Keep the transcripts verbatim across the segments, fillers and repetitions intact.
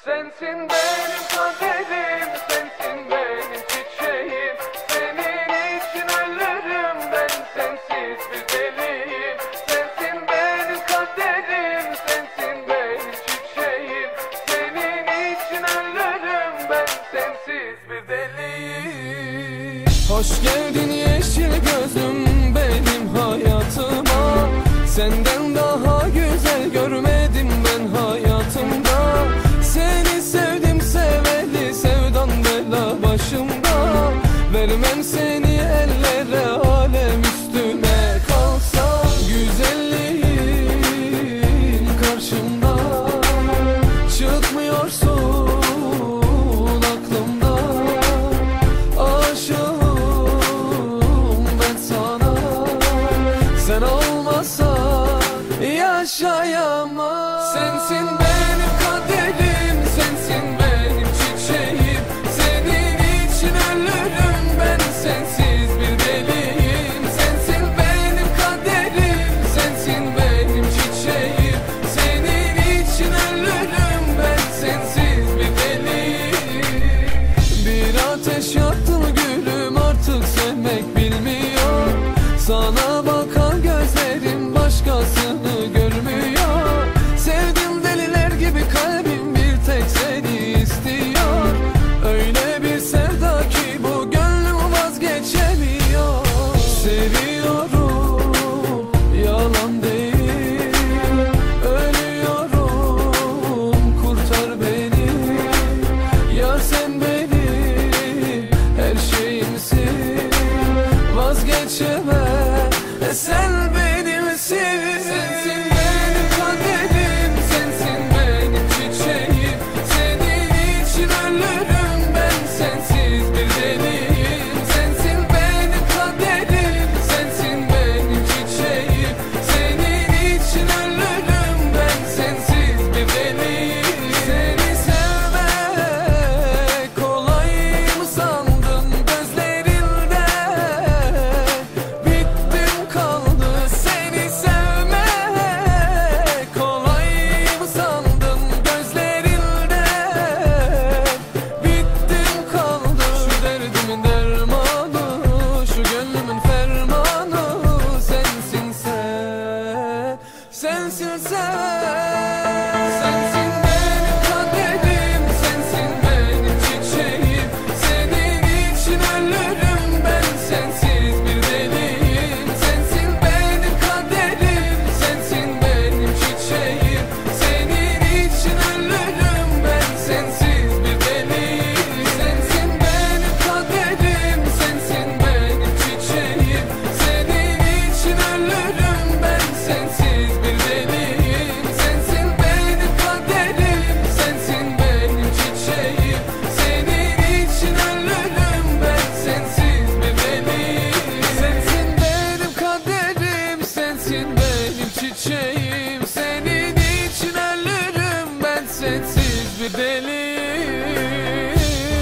Sensin benim kaderim, sensin benim çiçeğim. Senin için ölürüm ben, sensiz bir deliyim. Sensin benim kaderim, sensin benim çiçeğim. Senin için ölürüm ben, sensiz bir deliyim. Hoş geldin yeşil gözlüm benim hayatıma. Senden daha güzel görmedim ben hayatımda. Seni sevdim seveli, sevdan bela başımda. Vermem seni ellere, alem üstüne kalsa. Güzelliğin karşımda, çıkmıyorsun aklımda. Aşığım ben sana, sen olmasan yaşayamam. Sensin benim kaderim, sensin benim çiçeğim. Senin için ölürüm ben, sensiz bir deliyim. Sensin benim kaderim, sensin benim çiçeğim. Senin için ölürüm ben, sensiz bir deliyim. Bir ateş yaktın gülüm, artık sevmek bilmiyor. Sana bakan gözlerim başkasını görmüyor. Sevdim deliler gibi, kalbim bir tek seni istiyor. Öyle bir sevda ki bu gönlüm vazgeçemiyor. Seviyorum, yalan değil. Ölüyorum, kurtar beni. Yar sen benim her şeyimsin. Vazgeçemem, sen benimsin. Sensin benim kaderim, sensin benim çiçeğim. Senin için ölürüm ben, sensiz bir deliyim. Sensin benim kaderim, sensin benim çiçeğim. Senin için ölürüm ben, sensiz bir deliyim. Seni sevmek kolay mı sandın? Gözlerinde bittim kaldı. Seni sevmek kolay mı sandın? Gözlerinde bittim kaldı. Şu derdimin dermanı, şu gönlümün fermanı sensin sen, sensin sen. Sensin benim kaderim, sensin benim çiçeğim. Senin için ölürüm ben, sensiz bir deliyim. Sensin benim kaderim, sensin benim çiçeğim. Senin için ölürüm ben, sensiz bir deliyim. Sensin benim kaderim, sensin benim çiçeğim. Senin için ölürüm ben, sensiz bir deliyim. Sensin benim kaderim, sensin benim çiçeğim. Senin için ölürüm ben, sensiz bir deliyim. Sensin benim kaderim, sensin benim çiçeğim. Senin için ölürüm ben, sensiz bir deliyim.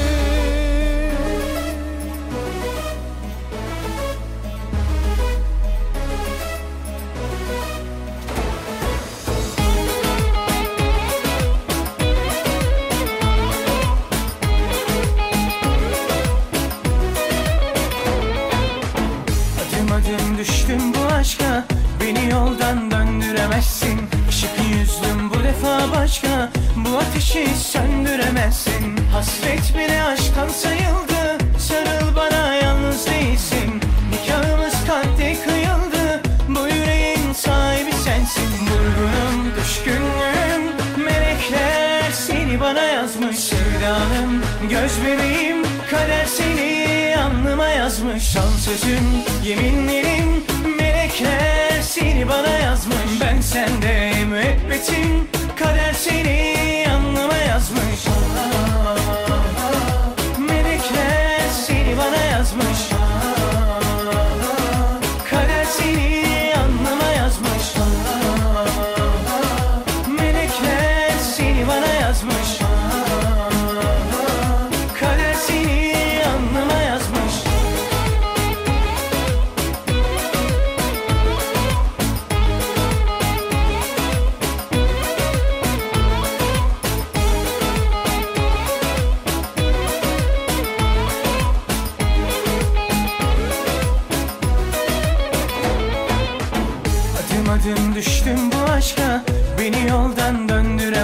Adım adım düştüm bu aşka, beni yoldan döndüremezsin. Işık yüzlüm bu defa başka, bu ateşi söndüremezsin. Hasret bile aşktan sayıldı, sarıl bana yalnız değilsin. Nikahımız kalpte kıyıldı, bu yüreğin sahibi sensin. Vurgunum, düşkünlüğüm, melekler seni bana yazmış. Sevdanım, göz bebeğim, kader seni alnıma yazmış. Son sözüm, yeminlerim, melekler seni bana yazmış. Ben sende müebbetim, kader seni alnıma yazmış. Melekler seni bana yazmış. Kader seni alnıma yazmış. Melekler seni bana yazmış. Kader seni alnıma yazmış.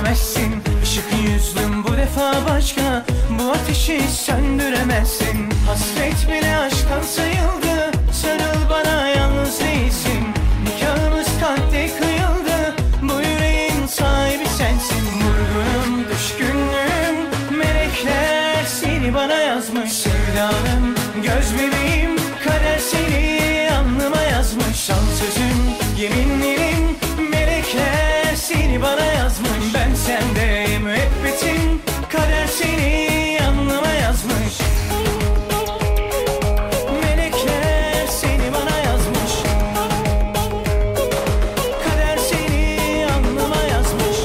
söndüremezsin. Işık yüzlüm bu defa başka, bu ateşi söndüremezsin. Hasret bile aşktan sayıldı, sarıl bana yalnız değilsin. Nikahımız kalpte kıyıldı, bu yüreğin sahibi sensin. Vurgunum, düşkünlüğüm, melekler seni bana yazmış. Sevdalım, göz bebeğim, kader seni alnıma yazmış. Son sözüm, yeminlerim, melekler seni bana yazmış. Ben sende müebbetim, kader seni alnıma yazmış. Melekler seni bana yazmış. Kader seni alnıma yazmış.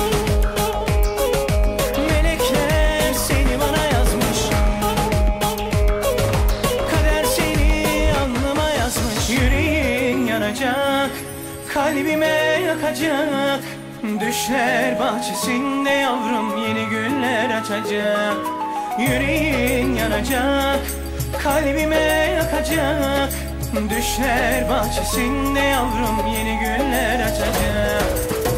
Melekler seni bana yazmış. Kader seni alnıma yazmış. Yüreğin yanacak, kalbime yakacak. Düşler bahçesinde yavrum yeni güller açacak. Yüreğin yanacak, kalbime yakacak. Düşler bahçesinde yavrum yeni güller açacak.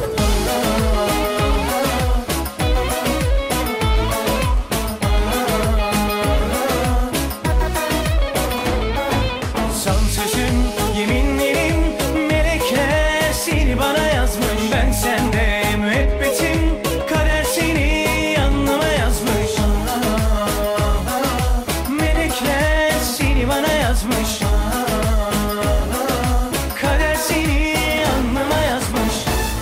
Son sözüm, yeminlerim, melekler seni bana yazmış. Ben sende müebbetim, kader seni alnıma yazmış. Melekler seni bana yazmış. Kader seni alnıma yazmış.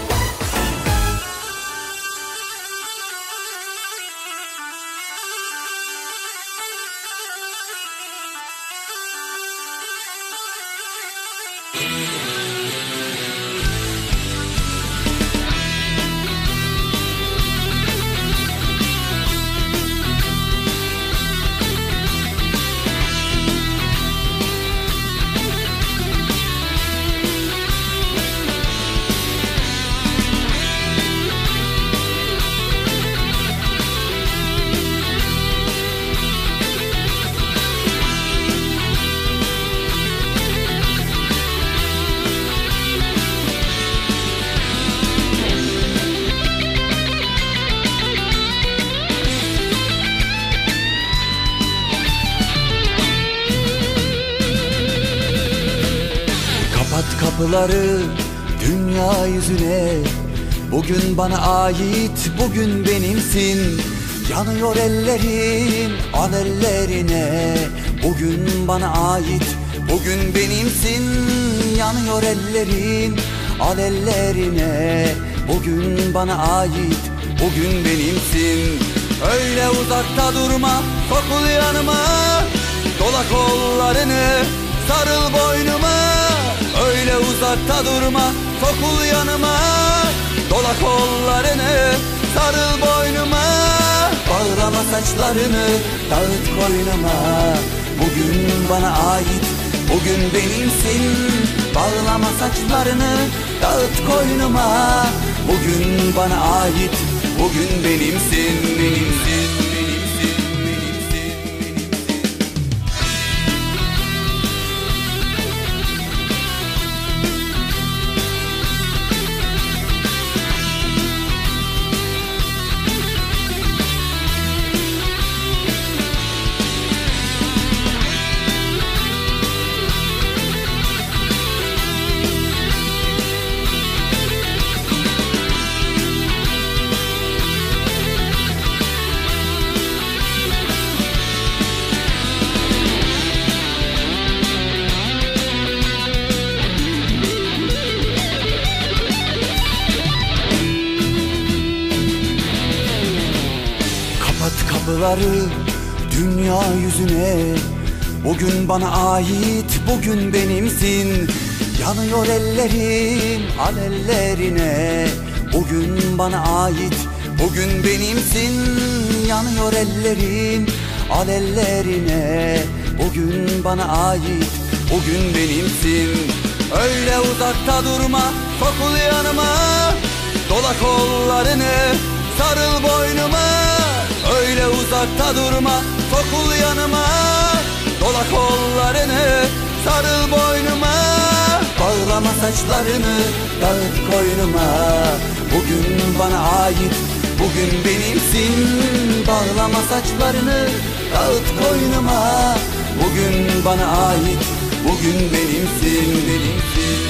Kapat kapıları dünya yüzüne, bugün bana ait, bugün benimsin. Yanıyor ellerim, al ellerine, bugün bana ait, bugün benimsin. Yanıyor ellerim, al ellerine, bugün bana ait, bugün benimsin. Öyle uzakta durma, sokul yanıma, dola kollarını, sarıl boynuma. Öyle uzakta durma, sokul yanıma, dola kollarını, sarıl boynuma. Bağlama saçlarını, dağıt koynuma, bugün bana ait, bugün benimsin. Bağlama saçlarını, dağıt koynuma, bugün bana ait, bugün benimsin, benimsin. Kapıları dünya yüzüne, bugün bana ait, bugün benimsin. Yanıyor ellerim, al ellerine, bugün bana ait, bugün benimsin. Yanıyor ellerim, al ellerine, bugün bana ait, bugün benimsin. Öyle uzakta durma, sokul yanıma, dola kollarını, sarıl boynuma. Öyle uzakta durma, sokul yanıma, dola kollarını, sarıl boynuma. Bağlama saçlarını, dağıt koynuma, bugün bana ait, bugün benimsin. Bağlama saçlarını, dağıt koynuma, bugün bana ait, bugün benimsin, benimsin.